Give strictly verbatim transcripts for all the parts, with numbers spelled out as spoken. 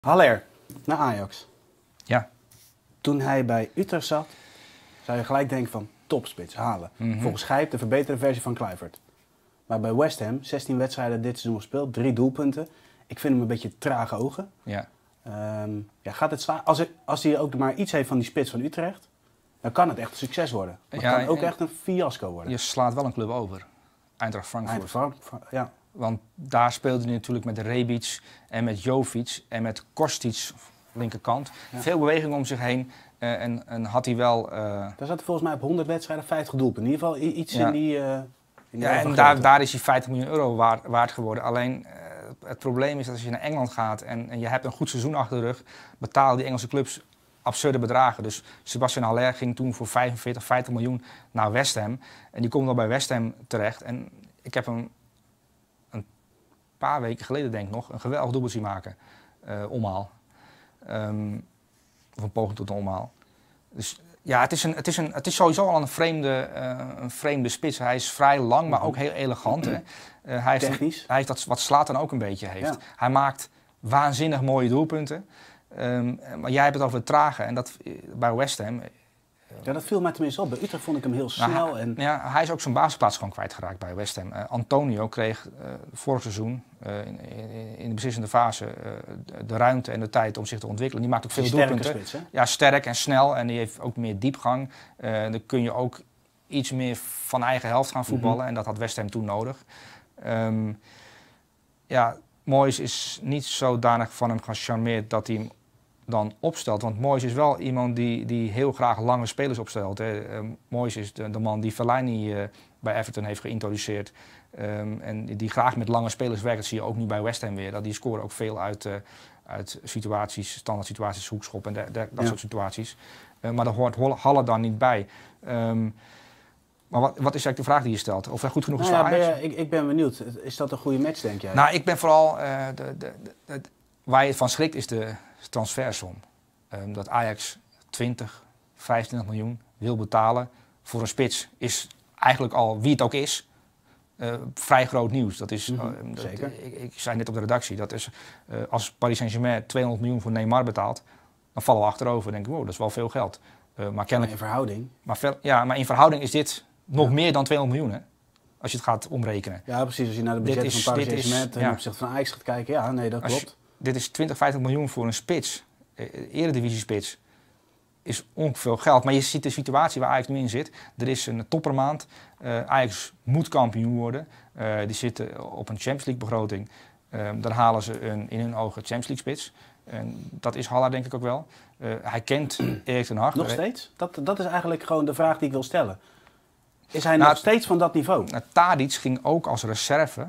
Haller naar Ajax. Ja. Toen hij bij Utrecht zat, zou je gelijk denken van topspits, halen. Mm-hmm. Volgens Gijp de verbeterde versie van Kluivert. Maar bij West Ham, zestien wedstrijden dit seizoen gespeeld, drie doelpunten. Ik vind hem een beetje trage ogen. Ja. Um, ja, gaat het slaan? Als, het, als hij ook maar iets heeft van die spits van Utrecht, dan kan het echt een succes worden. Maar het Ja, kan ook en, echt een fiasco worden. Je slaat wel een club over. Eintracht Frankfurt. Eintracht, ja. Want daar speelde hij natuurlijk met Rebic en met Jovic en met Kostic, linkerkant. Ja. Veel beweging om zich heen. Uh, en, en had hij wel... Uh... Daar zat hij volgens mij op honderd wedstrijden vijftig doelpunten. In ieder geval iets ja. in die... Uh, in die ja, en daar, daar is hij vijftig miljoen euro waard, waard geworden. Alleen uh, het probleem is dat als je naar Engeland gaat en, en je hebt een goed seizoen achter de rug, betalen die Engelse clubs absurde bedragen. Dus Sebastian Haller ging toen voor vijfenveertig, vijftig miljoen naar West Ham. En die komt dan bij West Ham terecht. En ik heb hem een paar weken geleden, denk ik nog, een geweldig doelpunt zien maken. Uh, omhaal. Um, of een poging tot een omhaal. Dus ja, het is, een, het is, een, het is sowieso al een vreemde, uh, een vreemde spits. Hij is vrij lang, maar ook heel elegant. Hè. Uh, hij heeft Technisch. Een, hij heeft dat wat Zlatan ook een beetje heeft. Ja. Hij maakt waanzinnig mooie doelpunten. Um, maar jij hebt het over het trage. En dat bij West Ham... Uh, ja, dat viel mij tenminste op. Bij Utrecht vond ik hem heel snel. Nou, en... ja, hij is ook zijn basisplaats gewoon kwijtgeraakt bij West Ham. Uh, Antonio kreeg uh, vorig seizoen uh, in, in, in de beslissende fase uh, de, de ruimte en de tijd om zich te ontwikkelen. Die maakt ook veel doelpunten. Spits, hè? Ja, sterk en snel en die heeft ook meer diepgang. Uh, dan kun je ook iets meer van eigen helft gaan voetballen. Mm-hmm. En dat had West Ham toen nodig. Um, ja, Moyes is niet zodanig van hem gecharmeerd dat hij hem dan opstelt. Want Moyes is wel iemand die, die heel graag lange spelers opstelt. Hè. Uh, Moyes is de, de man die Fellaini uh, bij Everton heeft geïntroduceerd. Um, en die graag met lange spelers werkt. Dat zie je ook nu bij West Ham weer. Dat die scoren ook veel uit, uh, uit situaties, standaard situaties, hoekschop en de, de, dat ja. soort situaties. Uh, maar daar hoort Haller dan niet bij. Um, maar wat, wat is eigenlijk de vraag die je stelt? Of hij goed genoeg is nou voor ja, Ajax? Ben je, ik, ik ben benieuwd. Is dat een goede match, denk jij? Nou, ik ben vooral... Uh, de, de, de, de, waar je van schrikt is de transfersom. Um, dat Ajax twintig, vijfentwintig miljoen wil betalen voor een spits is eigenlijk al, wie het ook is, uh, vrij groot nieuws. Dat is, mm-hmm, uh, dat, zeker. Ik, ik zei net op de redactie, dat is, uh, als Paris Saint-Germain tweehonderd miljoen voor Neymar betaalt, dan vallen we achterover. Dan denk ik, wow, dat is wel veel geld. Uh, maar kennelijk, in verhouding? Maar ver, ja, maar in verhouding is dit nog ja. meer dan tweehonderd miljoen, hè? Als je het gaat omrekenen. Ja, precies. Als je naar de budget is, van Paris Saint-Germain ten ja. opzichte van Ajax gaat kijken, ja, nee, dat klopt. Je, dit is twintig, vijftig miljoen voor een spits. Eredivisie-spits is ongeveer veel geld. Maar je ziet de situatie waar Ajax nu in zit. Er is een toppermaand. Uh, Ajax moet kampioen worden. Uh, die zitten op een Champions League begroting. Uh, dan halen ze een, in hun ogen Champions League spits. En dat is Haller denk ik ook wel. Uh, hij kent Erik ten Hag. Nog steeds? Dat, dat is eigenlijk gewoon de vraag die ik wil stellen. Is hij nou, nog steeds van dat niveau? Nou, Tadic ging ook als reserve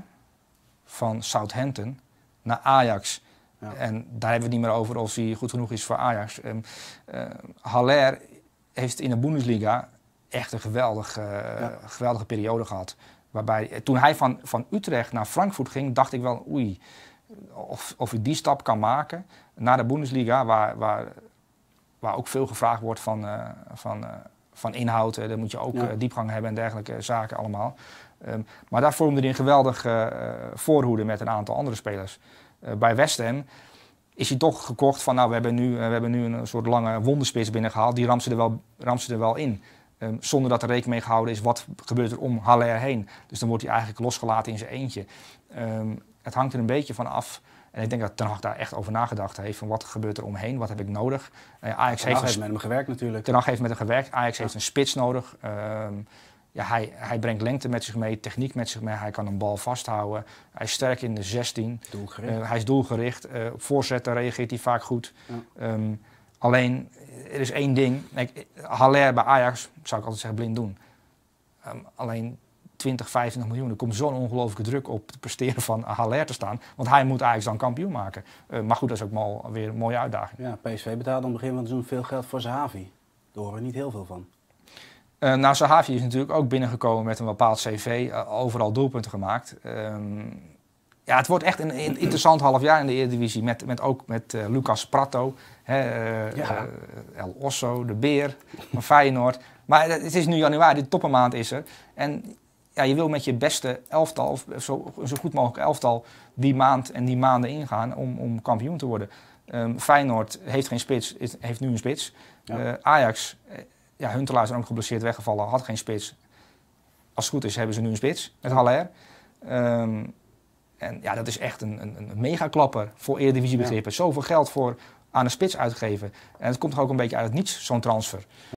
van Southampton naar Ajax. Ja. En daar hebben we het niet meer over of hij goed genoeg is voor Ajax. Um, uh, Haller heeft in de Bundesliga echt een geweldige, uh, ja. geweldige periode gehad. Waarbij, toen hij van, van Utrecht naar Frankfurt ging, dacht ik wel, oei, of, of hij die stap kan maken naar de Bundesliga, waar, waar, waar ook veel gevraagd wordt van, uh, van, uh, van inhoud. Uh, daar moet je ook ja. uh, diepgang hebben en dergelijke zaken allemaal. Um, maar daar vormde hij een geweldige uh, voorhoede met een aantal andere spelers. Uh, bij West Ham is hij toch gekocht van, nou, we hebben nu, uh, we hebben nu een soort lange wonderspits binnengehaald. Die ramt ze er wel, ramt ze er wel in. Um, zonder dat er rekening mee gehouden is, wat gebeurt er om Haller heen. Dus dan wordt hij eigenlijk losgelaten in zijn eentje. Um, het hangt er een beetje van af. En ik denk dat Ten Hag daar echt over nagedacht heeft. Van wat gebeurt er omheen, wat heb ik nodig. Uh, Ajax Ten Hag heeft, heeft met hem gewerkt natuurlijk. Ten Hag heeft met hem gewerkt. Ajax ja. heeft een spits nodig. Um, Ja, hij, hij brengt lengte met zich mee, techniek met zich mee. Hij kan een bal vasthouden. Hij is sterk in de zestien. Doelgericht. Uh, hij is doelgericht. Uh, op voorzetten reageert hij vaak goed. Ja. Um, alleen, er is één ding. Kijk, Haller bij Ajax, zou ik altijd zeggen, blind doen. Um, alleen twintig, vijfentwintig miljoen. Er komt zo'n ongelooflijke druk op het presteren van Haller te staan. Want hij moet Ajax dan kampioen maken. Uh, maar goed, dat is ook mal, weer een mooie uitdaging. Ja, P S V betaalde aan het begin van het seizoen veel geld voor Zahavi. Daar horen we niet heel veel van. Uh, nou, Zahavi is natuurlijk ook binnengekomen met een bepaald cv, uh, overal doelpunten gemaakt. Um, ja, het wordt echt een, een interessant half jaar in de Eredivisie, met, met ook met uh, Lucas Pratto, hè, uh, ja. uh, El Osso, de Beer van Feyenoord. Maar het is nu januari, de toppermaand is er. En ja, je wil met je beste elftal, of zo, zo goed mogelijk elftal, die maand en die maanden ingaan om, om kampioen te worden. Um, Feyenoord heeft geen spits, is, heeft nu een spits. Ja. Uh, Ajax, uh, ja, Huntelaar is ook geblesseerd weggevallen, had geen spits. Als het goed is, hebben ze nu een spits met Ja. Haller. Um, en ja, dat is echt een, een, een megaklapper voor Eredivisie begrippen. Ja. Zoveel geld voor aan een spits uitgeven. En het komt toch ook een beetje uit het niets, zo'n transfer.